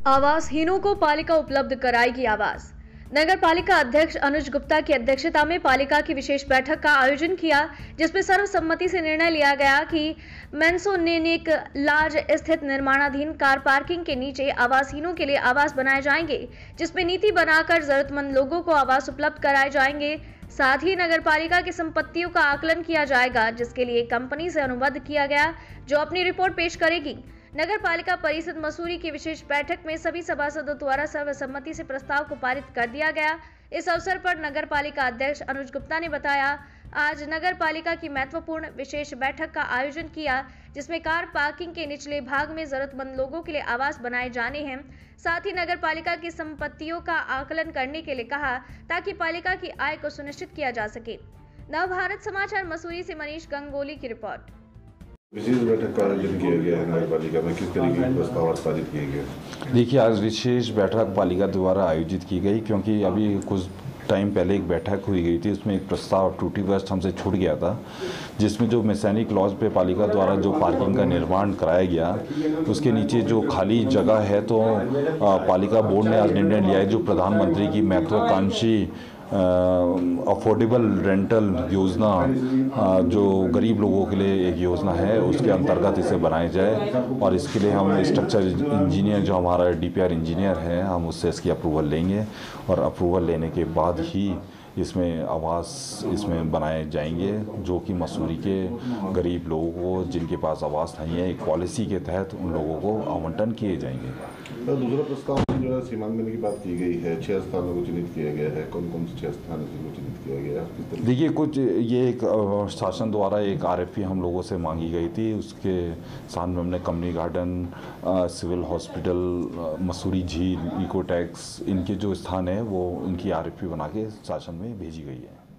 आवासहीनों को पालिका उपलब्ध कराएगी आवास। नगर पालिका अध्यक्ष अनुज गुप्ता की अध्यक्षता में पालिका की विशेष बैठक का आयोजन किया, जिसमें सर्वसम्मति से निर्णय लिया गया कि मैंसोनेनिक लाज स्थित निर्माणाधीन कार पार्किंग के नीचे आवासहीनों के लिए आवास बनाए जाएंगे, जिसमें नीति बनाकर जरूरतमंद लोगों को आवास उपलब्ध कराए जाएंगे। साथ ही नगर पालिका की संपत्तियों का आकलन किया जाएगा, जिसके लिए कंपनी से अनुबंध किया गया, जो अपनी रिपोर्ट पेश करेगी। नगर पालिका परिषद मसूरी की विशेष बैठक में सभी सभासदों द्वारा सर्वसम्मति से प्रस्ताव को पारित कर दिया गया। इस अवसर पर नगर पालिका अध्यक्ष अनुज गुप्ता ने बताया, आज नगर पालिका की महत्वपूर्ण विशेष बैठक का आयोजन किया, जिसमें कार पार्किंग के निचले भाग में जरूरतमंद लोगों के लिए आवास बनाए जाने हैं। साथ ही नगर पालिका की संपत्तियों का आकलन करने के लिए कहा, ताकि पालिका की आय को सुनिश्चित किया जा सके। नव भारत समाचार मसूरी से मनीष गंगोली की रिपोर्ट। विशेष बैठक का आयोजन किया गया है नगर पालिका में, किस तरीके के प्रस्ताव पारित किए गए? देखिए, आज विशेष बैठक पालिका द्वारा आयोजित की गई, क्योंकि अभी कुछ टाइम पहले एक बैठक हुई गई थी, उसमें एक प्रस्ताव टूटीवश हमसे छूट गया था, जिसमें जो मैसनिक लॉज पे पालिका द्वारा जो पार्किंग का निर्माण कराया गया, उसके नीचे जो खाली जगह है, तो पालिका बोर्ड ने आज निर्णय लिया है जो प्रधानमंत्री की महत्वाकांक्षी अफोर्डेबल रेंटल योजना, जो गरीब लोगों के लिए एक योजना है, उसके अंतर्गत इसे बनाया जाए। और इसके लिए हम स्ट्रक्चर इंजीनियर, जो हमारा डीपीआर इंजीनियर है, हम उससे इसकी अप्रूवल लेंगे और अप्रूवल लेने के बाद ही इसमें आवास इसमें बनाए जाएंगे, जो कि मसूरी के गरीब लोगों को, जिनके पास आवास नहीं है, एक पॉलिसी के तहत उन लोगों को आवंटन किए जाएंगे। तो दूसरा प्रस्ताव में जो है सीमांकन की बात की गई है, 6 स्थानों को चिन्हित किया गया है। कौन कौन से 6 स्थानों को चिन्हित किया गया है? देखिए, कुछ ये एक शासन द्वारा एक आरएफपी हम लोगों से मांगी गई थी, उसके साथ में हमने community garden, civil hospital, Mussoorie झील, इकोटैक्स, इनके जो स्थान है वो इनकी आरएफपी बना के शासन में भेजी गई है।